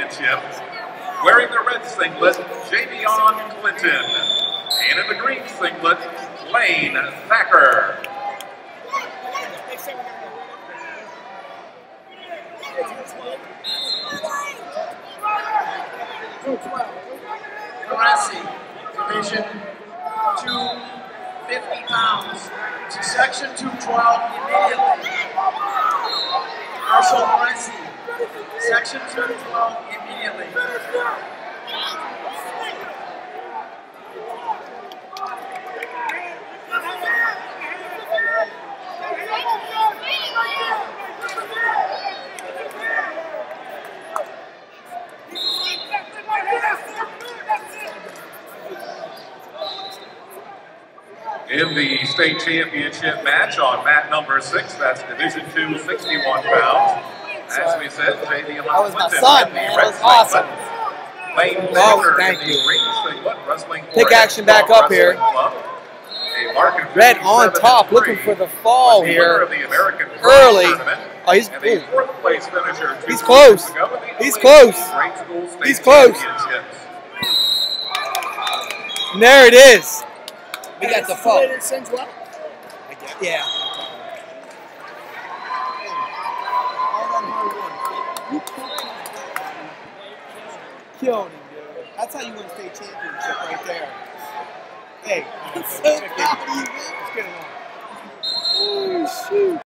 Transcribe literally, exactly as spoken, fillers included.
Championship. Wearing the red singlet, Javion Clinton. And in the green singlet, Lane Thacker. Carassi, division two fifty pounds to section two twelve immediately. Marshall Carassi, section two twelve immediately. In the state championship match on mat number six, that's Division two, sixty-one pounds. As we said, Javion That was my Clinton son, in man. the That red was awesome. singlet. Lane Oh, Thacker thank in the you. green singlet, wrestling for Pick action back Headstrong up here. Wrestling Club. A mark of Red on top, fifty-seven looking for the fall was the winner here. of the American Early. Tournament. Oh, he's And the ooh. fourth place finisher two He's close. seasons ago in the He's Elite close. Grade School State He's close. Championships. And there it is. We got the fall. Yeah. Killed him, dude. That's how you win a state championship right there. Hey, I'm so proud of you, man. Let's get him on. Oh, shoot.